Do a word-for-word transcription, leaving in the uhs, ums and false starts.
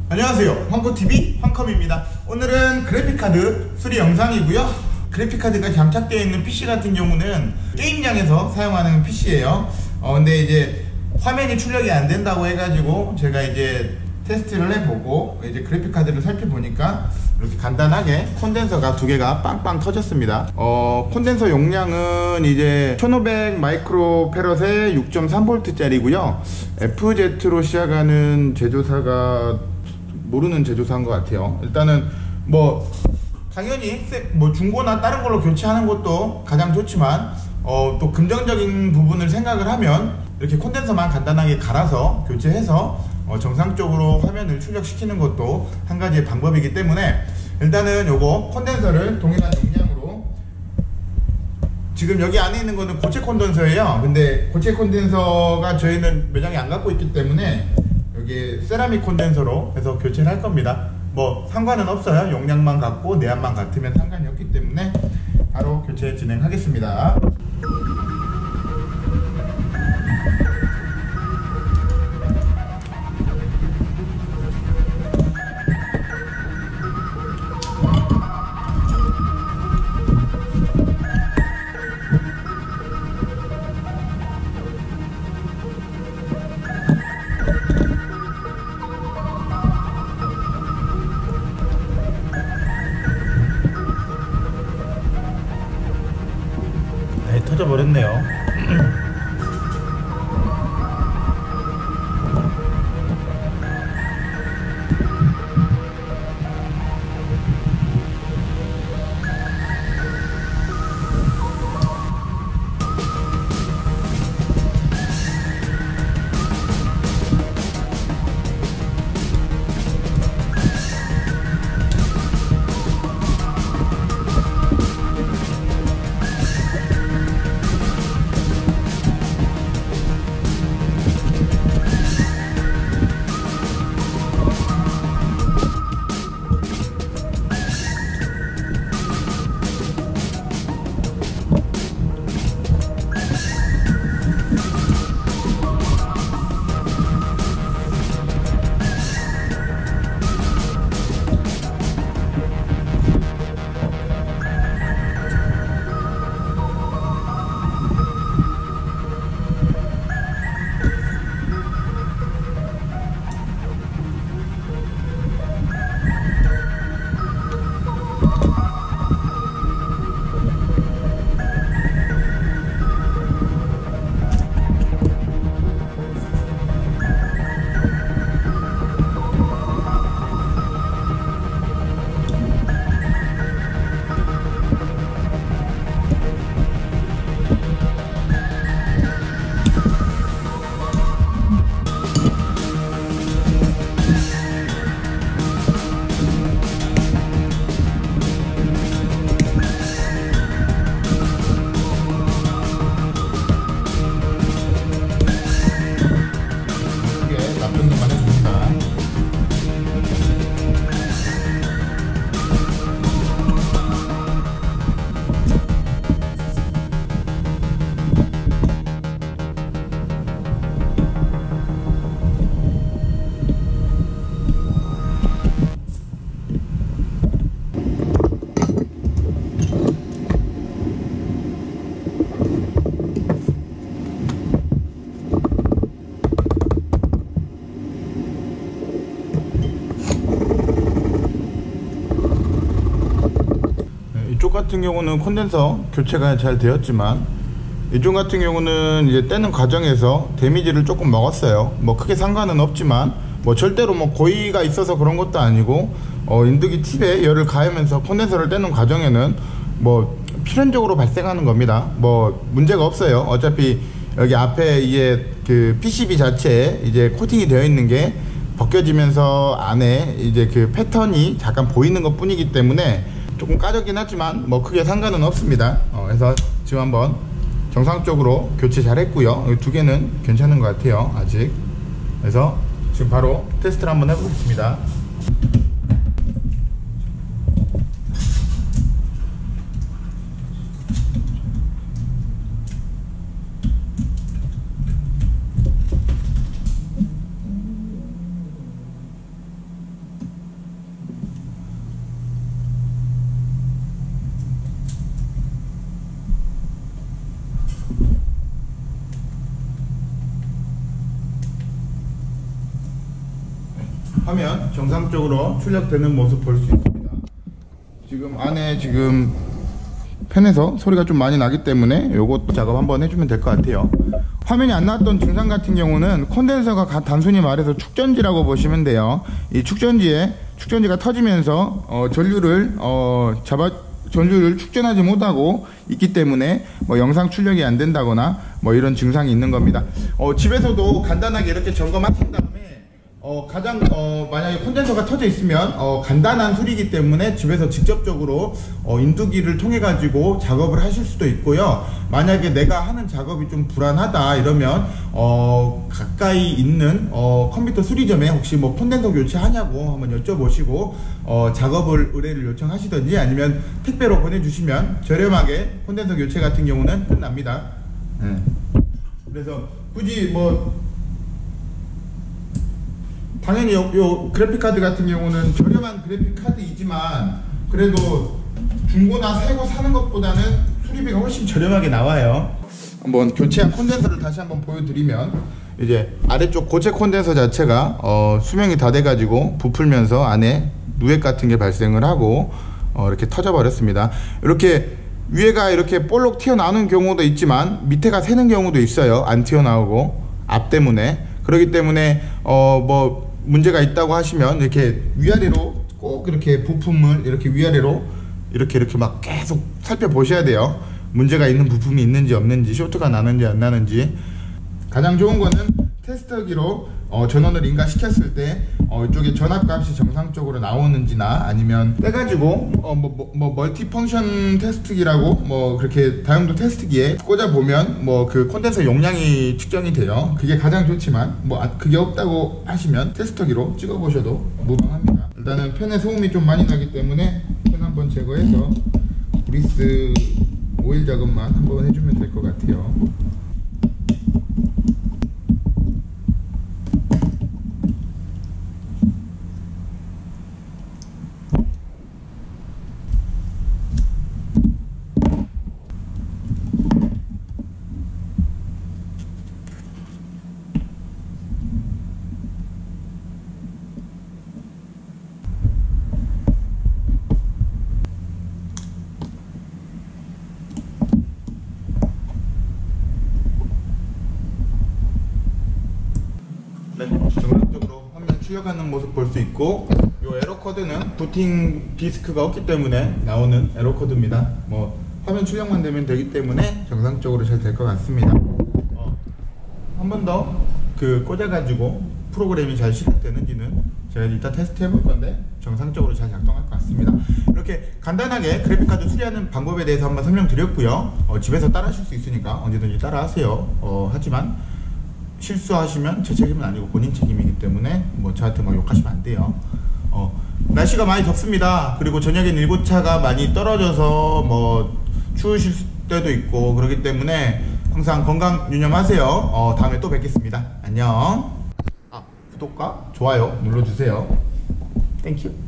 안녕하세요, 황코티비 황컴입니다. 오늘은 그래픽카드 수리 영상이고요. 그래픽카드가 장착되어 있는 피씨 같은 경우는 게임장에서 사용하는 피씨예요. 어, 근데 이제 화면이 출력이 안 된다고 해가지고 제가 이제 테스트를 해보고 이제 그래픽카드를 살펴보니까 이렇게 간단하게 콘덴서가 두 개가 빵빵 터졌습니다. 어, 콘덴서 용량은 이제 천오백 마이크로 페럿에 육 점 삼 볼트 짜리고요 에프제트로 시작하는 제조사가 모르는 제조사인 것 같아요. 일단은 뭐 당연히 뭐 중고나 다른 걸로 교체하는 것도 가장 좋지만 어, 또 긍정적인 부분을 생각을 하면 이렇게 콘덴서만 간단하게 갈아서 교체해서 어, 정상적으로 화면을 출력시키는 것도 한 가지의 방법이기 때문에 일단은 요거 콘덴서를 동일한 용량으로, 지금 여기 안에 있는 거는 고체 콘덴서예요. 근데 고체 콘덴서가 저희는 매장에 안 갖고 있기 때문에 여기 세라믹 콘덴서로 해서 교체를 할 겁니다. 뭐 상관은 없어요. 용량만 같고 내압만 같으면 상관이 없기 때문에 바로 교체 진행하겠습니다. 네, 터져버렸네요. 이쪽 같은 경우는 콘덴서 교체가 잘 되었지만 이쪽 같은 경우는 이제 떼는 과정에서 데미지를 조금 먹었어요. 뭐 크게 상관은 없지만 뭐 절대로 뭐 고의가 있어서 그런 것도 아니고 어 인두기 팁에 열을 가하면서 콘덴서를 떼는 과정에는 뭐 필연적으로 발생하는 겁니다. 뭐 문제가 없어요. 어차피 여기 앞에 이게 그 피씨비 자체에 이제 코팅이 되어 있는 게 벗겨지면서 안에 이제 그 패턴이 잠깐 보이는 것 뿐이기 때문에 조금 까졌긴 하지만 뭐 크게 상관은 없습니다. 어, 그래서 지금 한번 정상적으로 교체 잘 했고요. 두 개는 괜찮은 것 같아요, 아직. 그래서 지금 바로 테스트를 한번 해보겠습니다. 화면 정상적으로 출력되는 모습 볼 수 있습니다. 지금 안에 지금 팬에서 소리가 좀 많이 나기 때문에 요것 작업 한번 해주면 될 것 같아요. 화면이 안 나왔던 증상 같은 경우는 콘덴서가 단순히 말해서 축전지라고 보시면 돼요. 이 축전지에 축전지가 터지면서 어, 전류를 어, 잡아 전류를 축전하지 못하고 있기 때문에 뭐 영상 출력이 안 된다거나 뭐 이런 증상이 있는 겁니다. 어, 집에서도 간단하게 이렇게 점검하신 다음에 어, 가장 어, 만약에 콘덴서가 터져 있으면 어, 간단한 수리이기 때문에 집에서 직접적으로 어, 인두기를 통해 가지고 작업을 하실 수도 있고요. 만약에 내가 하는 작업이 좀 불안하다 이러면 어, 가까이 있는 어, 컴퓨터 수리점에 혹시 뭐 콘덴서 교체하냐고 한번 여쭤보시고 어, 작업을 의뢰를 요청하시든지 아니면 택배로 보내주시면 저렴하게 콘덴서 교체 같은 경우는 끝납니다. 네. 그래서 굳이 뭐 당연히 요, 요 그래픽카드 같은 경우는 저렴한 그래픽카드이지만 그래도 중고나 새거 사는 것보다는 수리비가 훨씬 저렴하게 나와요. 한번 교체한 콘덴서를 다시 한번 보여드리면 이제 아래쪽 고체 콘덴서 자체가 어, 수명이 다 돼가지고 부풀면서 안에 누액 같은 게 발생을 하고 어, 이렇게 터져 버렸습니다. 이렇게 위에가 이렇게 볼록 튀어나오는 경우도 있지만 밑에가 새는 경우도 있어요. 안 튀어나오고 앞 때문에. 그렇기 때문에 어 뭐 문제가 있다고 하시면 이렇게 위아래로 꼭 이렇게 부품을 이렇게 위아래로 이렇게 이렇게 막 계속 살펴보셔야 돼요. 문제가 있는 부품이 있는지 없는지, 쇼트가 나는지 안 나는지. 가장 좋은 거는 테스터기로 어, 전원을 인가시켰을 때 어, 이쪽에 전압값이 정상적으로 나오는지나 아니면 떼가지고 어, 뭐, 뭐, 뭐 멀티 펑션 테스트기라고 뭐 그렇게 다용도 테스트기에 꽂아보면 뭐 그 콘덴서 용량이 측정이 돼요. 그게 가장 좋지만 뭐 그게 없다고 하시면 테스터기로 찍어보셔도 무방합니다. 일단은 팬에 소음이 좀 많이 나기 때문에 팬 한번 제거해서 그리스 오일 작업만 한번 해주면 될 것 같아요. 네, 정상적으로 화면 출력하는 모습 볼 수 있고 이 에러코드는 부팅 디스크가 없기 때문에 나오는 에러코드입니다. 뭐 화면 출력만 되면 되기 때문에 정상적으로 잘 될 것 같습니다. 어, 한 번 더 그 꽂아가지고 프로그램이 잘 실행되는지는 제가 이따 테스트 해볼 건데 정상적으로 잘 작동할 것 같습니다. 이렇게 간단하게 그래픽카드 수리하는 방법에 대해서 한번 설명드렸고요. 어, 집에서 따라 하실 수 있으니까 언제든지 따라 하세요. 어, 하지만 실수하시면 제 책임은 아니고 본인 책임이기 때문에 뭐 저한테 막 욕하시면 안 돼요. 어, 날씨가 많이 덥습니다. 그리고 저녁엔 일교차가 많이 떨어져서 뭐 추우실 때도 있고 그렇기 때문에 항상 건강 유념하세요. 어, 다음에 또 뵙겠습니다. 안녕. 아, 구독과 좋아요 눌러주세요. 땡큐.